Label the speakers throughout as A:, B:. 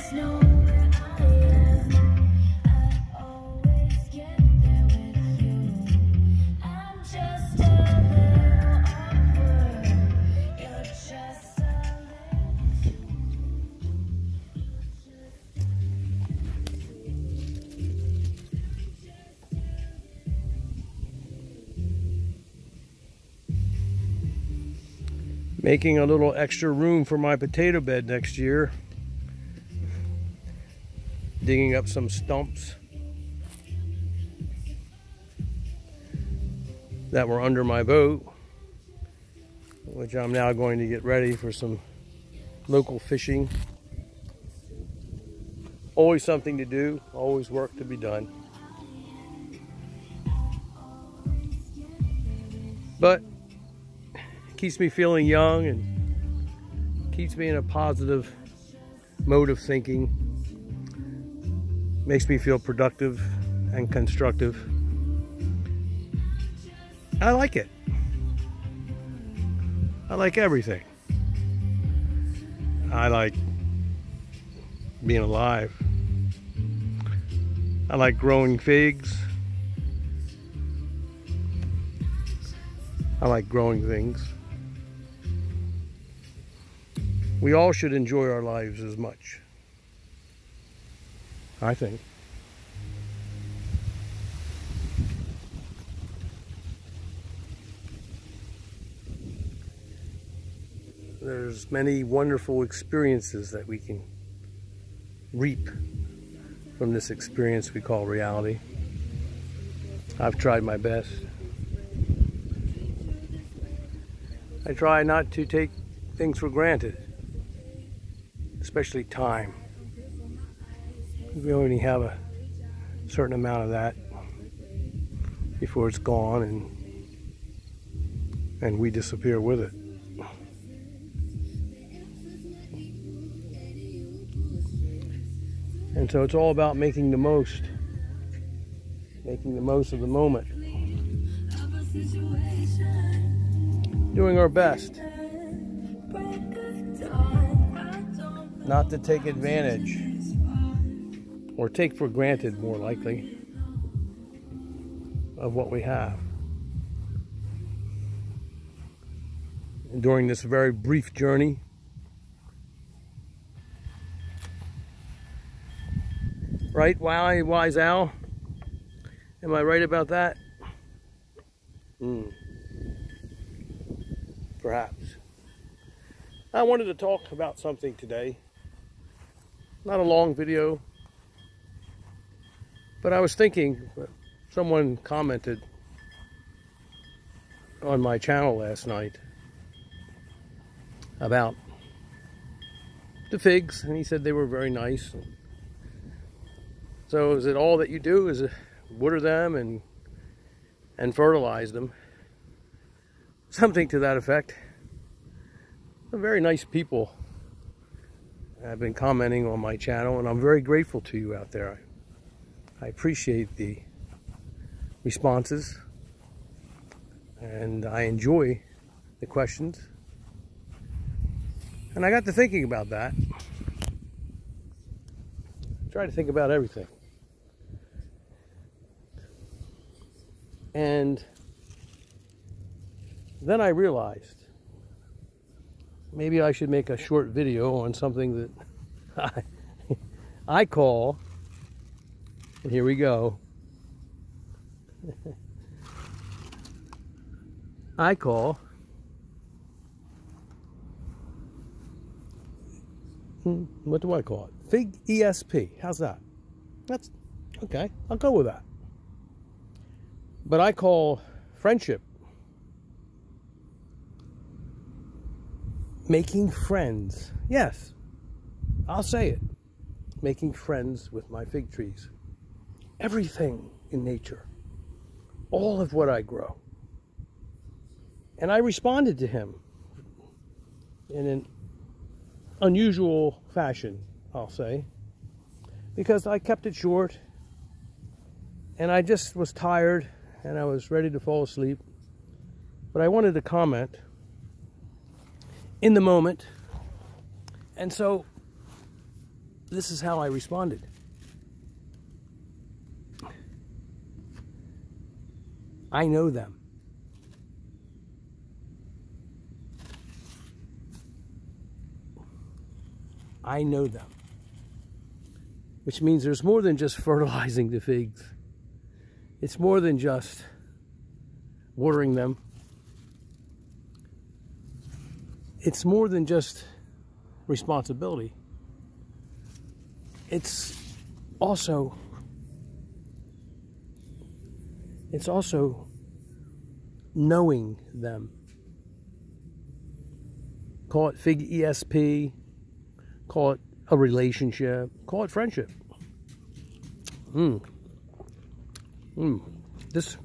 A: Making a little extra room for my potato bed next year. Digging up some stumps that were under my boat, which I'm now going to get ready for some local fishing. Always something to do, always work to be done. But keeps me feeling young and keeps me in a positive mode of thinking. Makes me feel productive and constructive. I like it. I like everything. I like being alive. I like growing figs. I like growing things. We all should enjoy our lives as much, I think. There's many wonderful experiences that we can reap from this experience we call reality. I've tried my best. I try not to take things for granted, especially time. We only have a certain amount of that before it's gone and we disappear with it. And so it's all about making the most of the moment. Doing our best not to take advantage or take for granted, more likely, of what we have. And during this very brief journey, right, wise owl? Am I right about that? Perhaps. I wanted to talk about something today. Not a long video, but I was thinking, someone commented on my channel last night about the figs, and he said they were very nice. So is it all that you do is water them and fertilize them? Something to that effect. Some very nice people have been commenting on my channel, and I'm very grateful to you out there. I appreciate the responses, and I enjoy the questions. And I got to thinking about that. Try to think about everything. And then I realized maybe I should make a short video on something that I call, and here we go, I call what do I call it? Fig ESP. How's that? That's okay. I'll go with that. But I call friendship making friends. Yes, I'll say it. Making friends with my fig trees. Everything in nature. All of what I grow. And I responded to him in an unusual fashion, I'll say, because I kept it short and I just was tired and I was ready to fall asleep. But I wanted to comment in the moment. And so this is how I responded. I know them. I know them. Which means there's more than just fertilizing the figs. It's more than just watering them. It's more than just responsibility. It's also knowing them. Call it fig ESP, call it a relationship, call it friendship. This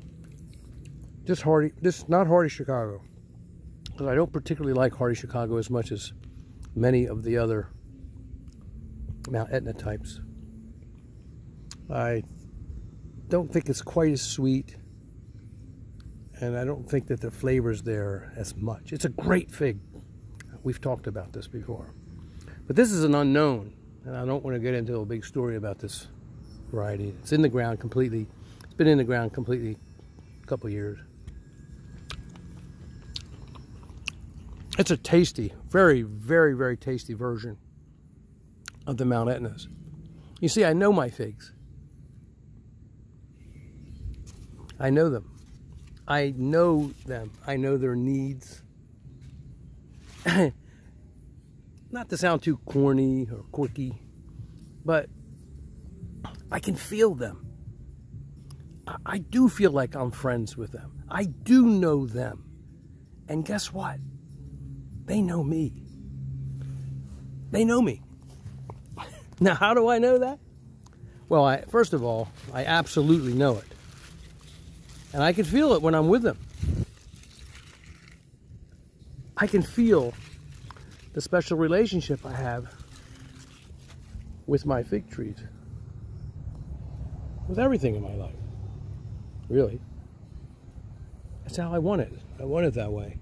A: not Hardy Chicago, because I don't particularly like Hardy Chicago as much as many of the other Mount Etna types. I don't think it's quite as sweet, and I don't think that the flavor's there as much. It's a great fig. We've talked about this before. But this is an unknown, and I don't want to get into a big story about this variety. It's in the ground completely. It's been in the ground completely a couple of years. It's a tasty, very, very, very tasty version of the Mount Etnas. You see, I know my figs. I know them. I know them. I know their needs. Not to sound too corny or quirky, but I can feel them. I do feel like I'm friends with them. I do know them. And guess what? They know me. They know me. Now, how do I know that? Well, first of all, I absolutely know it. And I can feel it when I'm with them. I can feel the special relationship I have with my fig trees. With everything in my life. Really. That's how I want it. I want it that way.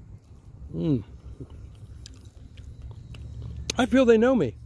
A: I feel they know me.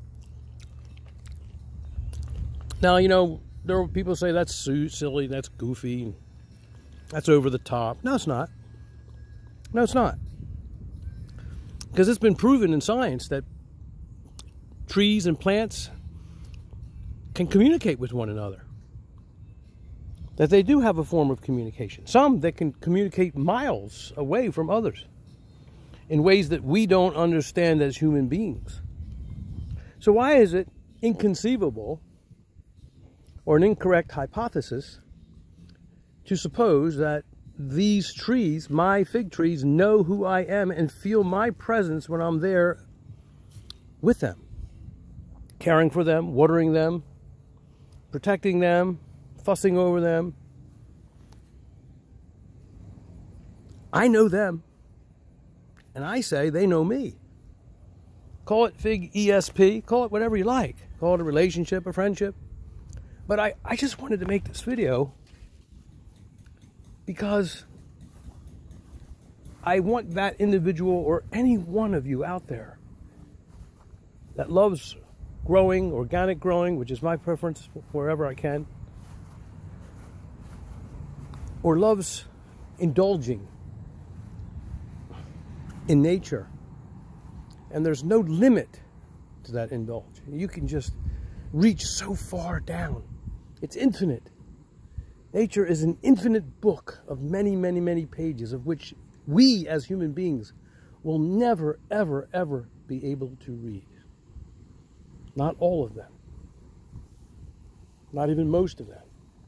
A: Now, you know, there are people say that's silly, that's goofy, that's over the top. No, it's not. No, it's not. Because it's been proven in science that trees and plants can communicate with one another. That they do have a form of communication. Some that can communicate miles away from others in ways that we don't understand as human beings. So why is it inconceivable or an incorrect hypothesis to suppose that these trees, my fig trees, know who I am and feel my presence when I'm there with them, caring for them, watering them, protecting them, fussing over them? I know them, and I say they know me. Call it fig ESP, call it whatever you like. Call it a relationship, a friendship. But I just wanted to make this video because I want that individual or any one of you out there that loves growing, organic growing, which is my preference wherever I can, or loves indulging in nature. And there's no limit to that indulge. You can just reach so far down. It's infinite. Nature is an infinite book of many, many, many pages of which we as human beings will never, ever, ever be able to read. Not all of them. Not even most of them.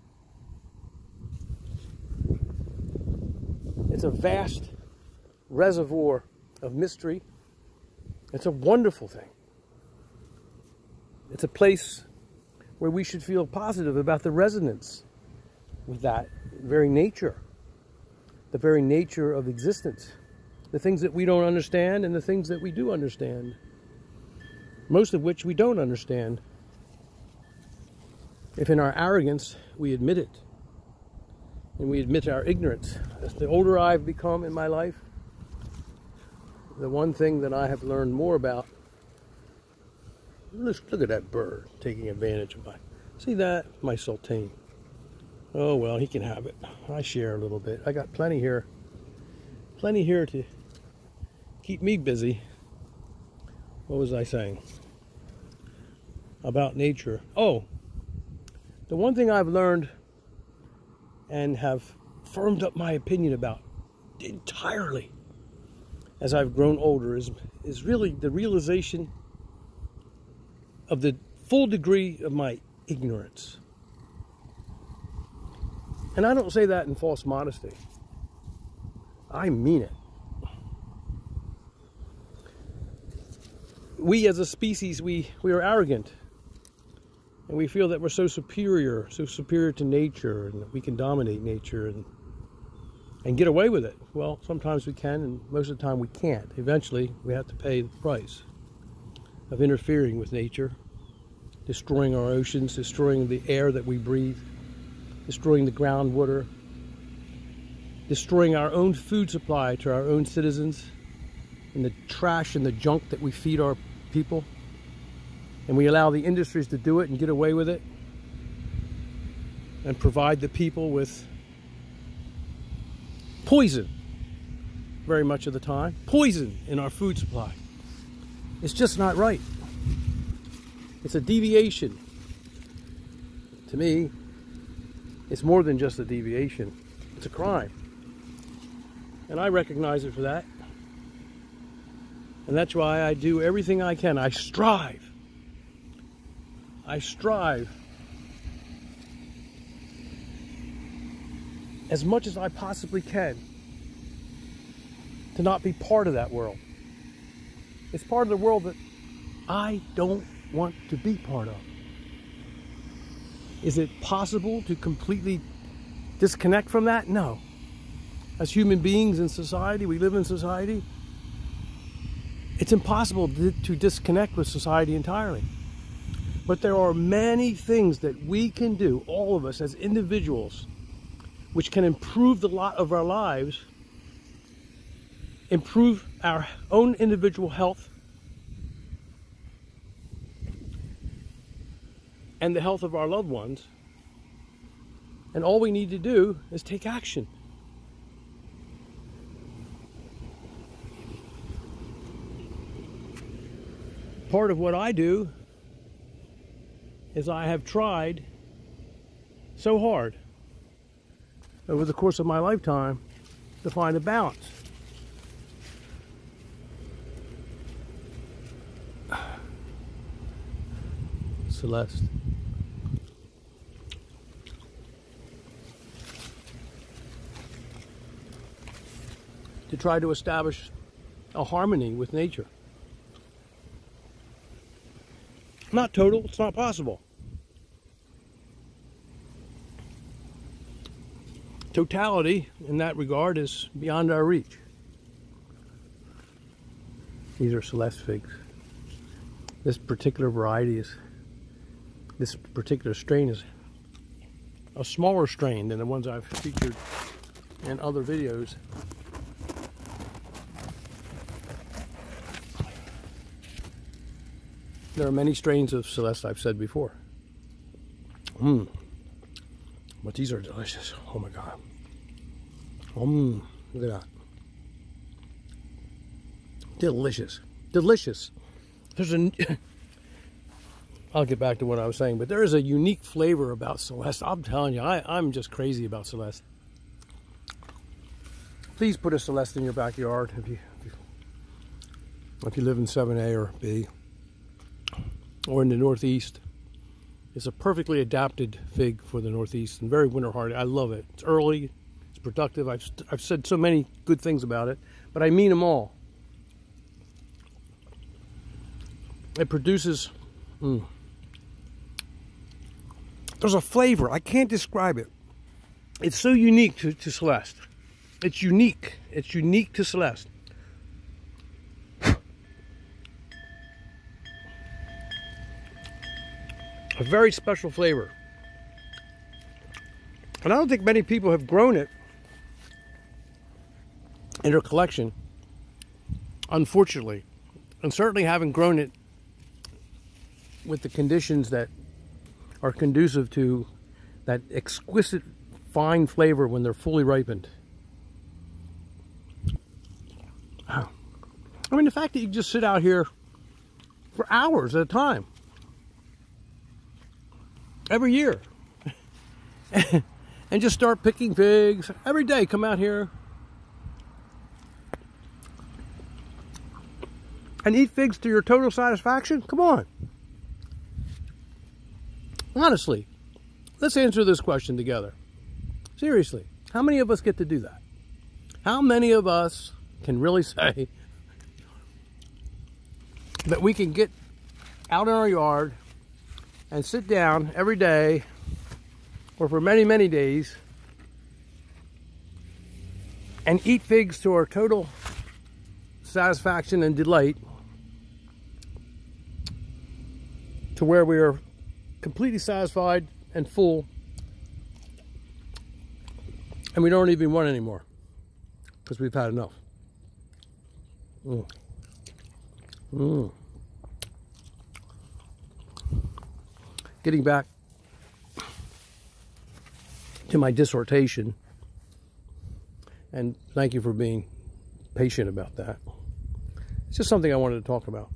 A: It's a vast reservoir of mystery. It's a wonderful thing. It's a place where we should feel positive about the resonance with that very nature, the very nature of existence, the things that we don't understand and the things that we do understand, most of which we don't understand. If in our arrogance we admit it, and we admit our ignorance. As the older I've become in my life, the one thing that I have learned more about Look at that bird taking advantage of my... See that? My sultane. Oh, well, he can have it. I share a little bit. I got plenty here. Plenty here to keep me busy. What was I saying? About nature. Oh, the one thing I've learned and have firmed up my opinion about entirely as I've grown older is really the realization of the full degree of my ignorance. And I don't say that in false modesty. I mean it. We as a species, we are arrogant. And we feel that we're so superior to nature, and that we can dominate nature and get away with it. Well, sometimes we can, and most of the time we can't. Eventually, we have to pay the price of interfering with nature, destroying our oceans, destroying the air that we breathe, destroying the groundwater, destroying our own food supply to our own citizens, and the trash and the junk that we feed our people. And we allow the industries to do it and get away with it and provide the people with poison very much of the time. Poison in our food supply. It's just not right. It's a deviation. To me, it's more than just a deviation. It's a crime. And I recognize it for that. And that's why I do everything I can. I strive as much as I possibly can to not be part of that world. It's part of the world that I don't want to be part of. Is it possible to completely disconnect from that? No. As human beings in society, we live in society, it's impossible to disconnect with society entirely. But there are many things that we can do, all of us as individuals, which can improve the lot of our lives, improve our own individual health, and the health of our loved ones. And all we need to do is take action. Part of what I do is I have tried so hard over the course of my lifetime to find a balance. Celeste. To try to establish a harmony with nature. Not total, it's not possible. Totality in that regard is beyond our reach. These are Celeste figs. This particular this particular strain is a smaller strain than the ones I've featured in other videos. There are many strains of Celeste I've said before. But these are delicious. Oh my God. Look at that. Delicious. Delicious. I'll get back to what I was saying, but there is a unique flavor about Celeste. I'm telling you, I'm just crazy about Celeste. Please put a Celeste in your backyard if you live in 7A or B. Or in the Northeast. It's a perfectly adapted fig for the Northeast and very winter hardy. I love it. It's early, it's productive. I've said so many good things about it, but I mean them all. It produces, there's a flavor. I can't describe it. It's so unique to Celeste. It's unique. It's unique to Celeste. A very special flavor. And I don't think many people have grown it in their collection, unfortunately. And certainly haven't grown it with the conditions that are conducive to that exquisite fine flavor when they're fully ripened. I mean, the fact that you just sit out here for hours at a time every year and just start picking figs every day. Come out here and eat figs to your total satisfaction? Come on. Honestly, let's answer this question together. Seriously, how many of us get to do that? How many of us can really say that we can get out in our yard and sit down every day or for many, many days and eat figs to our total satisfaction and delight, to where we are completely satisfied and full, and we don't even want any more because we've had enough. Getting back to my dissertation, and thank you for being patient about that. It's just something I wanted to talk about.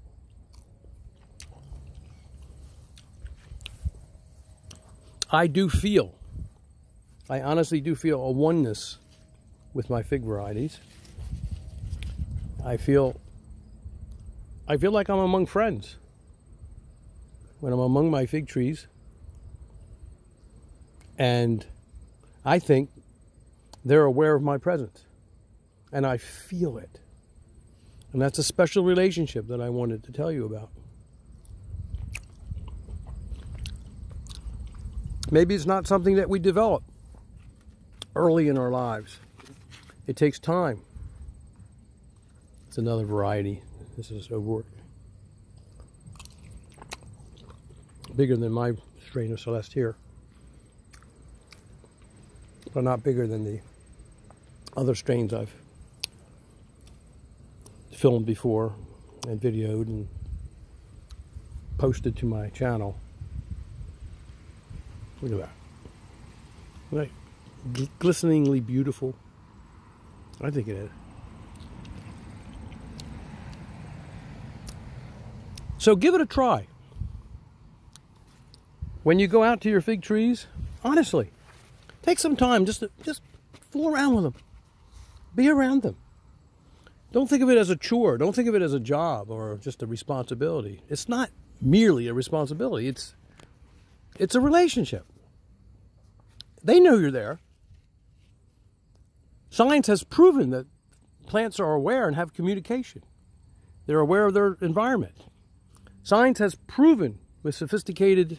A: I honestly do feel a oneness with my fig varieties. I feel like I'm among friends when I'm among my fig trees, and I think they're aware of my presence, and I feel it. And that's a special relationship that I wanted to tell you about. Maybe it's not something that we develop early in our lives. It takes time. It's another variety. This is Observant. Bigger than my strain of Celeste here, but not bigger than the other strains I've filmed before and videoed and posted to my channel. Look at that. Right. Glisteningly beautiful. I think it is. So give it a try. When you go out to your fig trees, honestly, take some time just fool around with them. Be around them. Don't think of it as a chore. Don't think of it as a job or just a responsibility. It's not merely a responsibility. It's a relationship. They know you're there. Science has proven that plants are aware and have communication. They're aware of their environment. Science has proven with sophisticated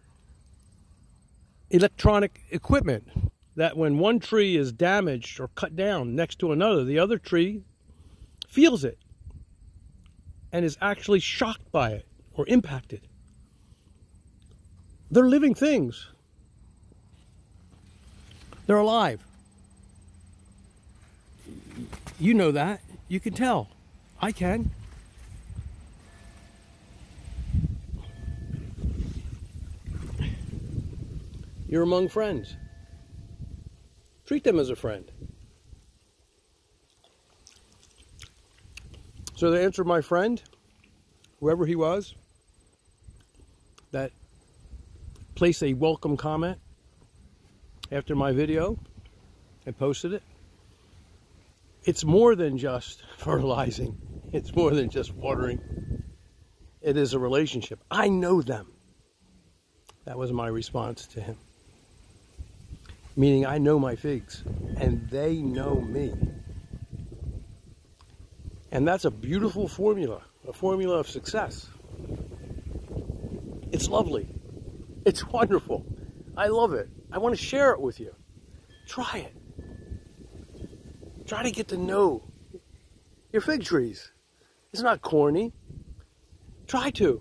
A: electronic equipment that when one tree is damaged or cut down next to another, the other tree feels it and is actually shocked by it or impacted. They're living things. They're alive. You know that. You can tell. I can. You're among friends. Treat them as a friend. So to answer my friend, whoever he was, that placed a welcome comment after my video and posted it, it's more than just fertilizing. It's more than just watering. It is a relationship. I know them. That was my response to him. Meaning I know my figs and they know me. And that's a beautiful formula, a formula of success. It's lovely. It's wonderful. I love it. I want to share it with you. Try it. Try to get to know your fig trees. It's not corny. Try to.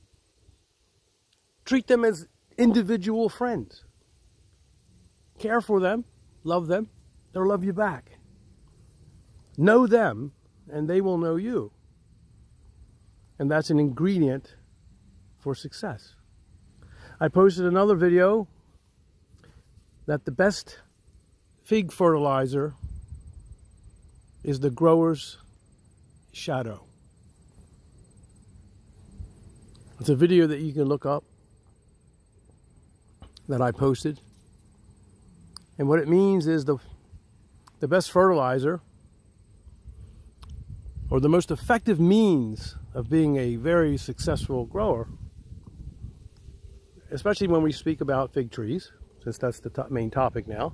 A: Treat them as individual friends. Care for them. Love them. They'll love you back. Know them, and they will know you. And that's an ingredient for success. I posted another video that the best fig fertilizer is the grower's shadow. It's a video that you can look up that I posted. And what it means is the best fertilizer, or the most effective means of being a very successful grower, especially when we speak about fig trees, since that's the main topic now,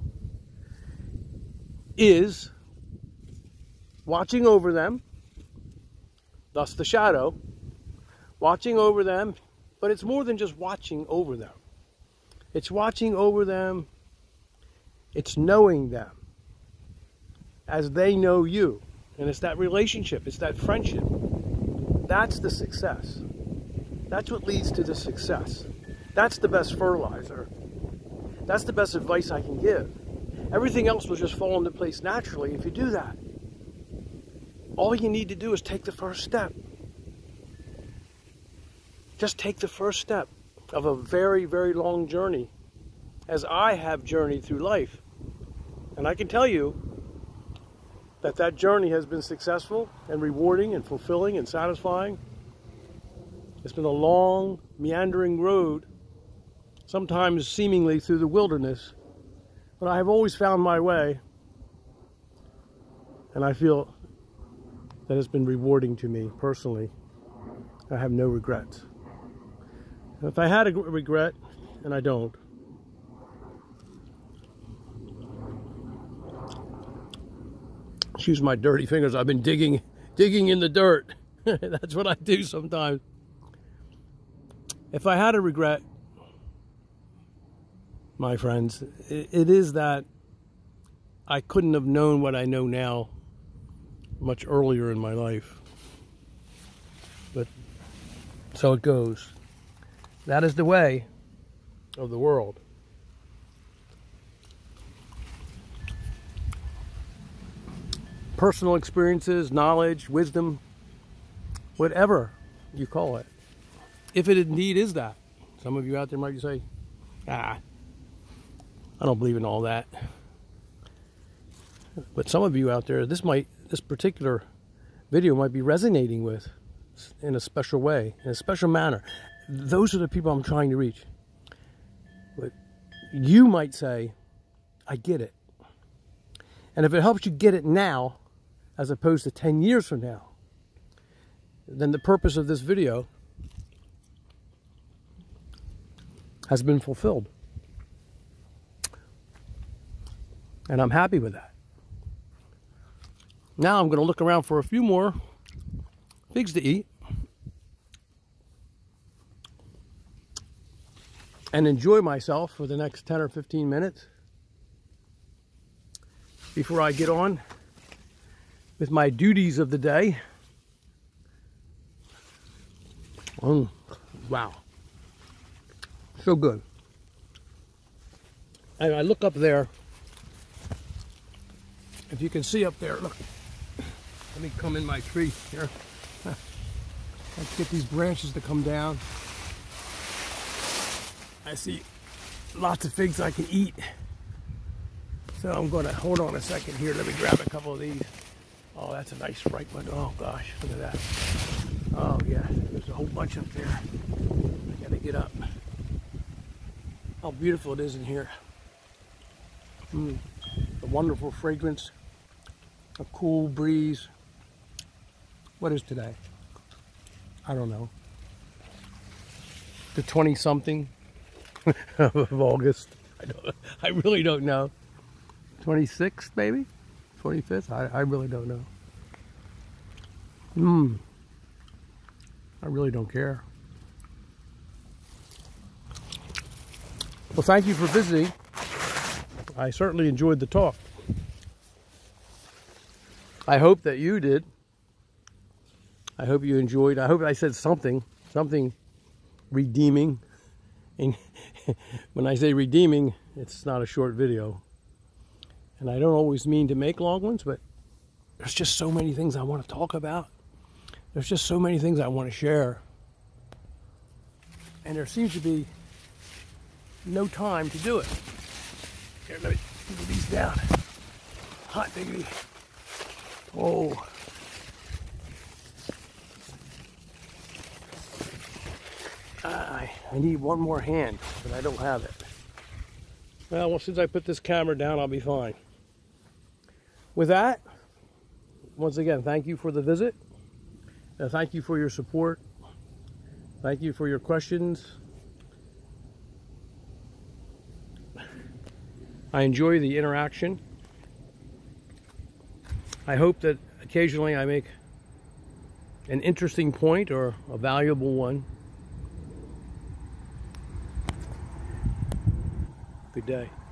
A: is watching over them, thus the shadow, watching over them, but it's more than just watching over them. It's watching over them, it's knowing them as they know you. And it's that relationship, it's that friendship. That's the success. That's what leads to the success. That's the best fertilizer. That's the best advice I can give. Everything else will just fall into place naturally if you do that. All you need to do is take the first step. Just take the first step of a very, very long journey, as I have journeyed through life. And I can tell you that that journey has been successful and rewarding and fulfilling and satisfying. It's been a long, meandering road, sometimes seemingly through the wilderness, but I have always found my way, and I feel that it's been rewarding to me personally. I have no regrets. If I had a regret, and I don't, excuse my dirty fingers, I've been digging in the dirt. That's what I do sometimes. If I had a regret, my friends, it is that I couldn't have known what I know now much earlier in my life. But so it goes. That is the way of the world. Personal experiences, knowledge, wisdom, whatever you call it. If it indeed is that. Some of you out there might say, I don't believe in all that. But some of you out there, this particular video might be resonating with in a special way, in a special manner. Those are the people I'm trying to reach. But you might say, I get it. And if it helps you get it now, as opposed to 10 years from now, then the purpose of this video has been fulfilled. And I'm happy with that. Now I'm going to look around for a few more figs to eat and enjoy myself for the next 10 or 15 minutes before I get on with my duties of the day. Wow. So good. And I look up there. If you can see up there, look. Let me come in my tree here. Let's get these branches to come down. I see lots of figs I can eat. So I'm going to, hold on a second here. Let me grab a couple of these. Oh, that's a nice ripe one. Oh gosh, look at that. Oh yeah, there's a whole bunch up there. I gotta get up. How beautiful it is in here. The wonderful fragrance, a cool breeze. What is today? I don't know. The 20-something of August. I really don't know. 26th, maybe? 25th? I really don't know. I really don't care. Well, thank you for visiting. I certainly enjoyed the talk. I hope that you did. I hope you enjoyed. I hope I said something redeeming. And when I say redeeming, it's not a short video. And I don't always mean to make long ones, but there's just so many things I want to talk about. There's just so many things I want to share. And there seems to be no time to do it. Here, let me move these down. Hot diggity. Oh. I need one more hand, but I don't have it. Well, as soon as I put this camera down, I'll be fine. With that, once again, thank you for the visit. Thank you for your support. Thank you for your questions. I enjoy the interaction. I hope that occasionally I make an interesting point or a valuable one. Good day.